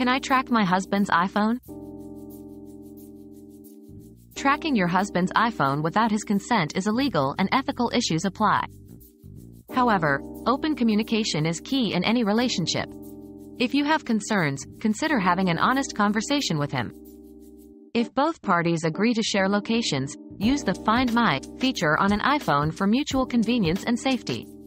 Can I track my husband's iPhone? Tracking your husband's iPhone without his consent is illegal and ethical issues apply. However, open communication is key in any relationship. If you have concerns, consider having an honest conversation with him. If both parties agree to share locations, use the Find My feature on an iPhone for mutual convenience and safety.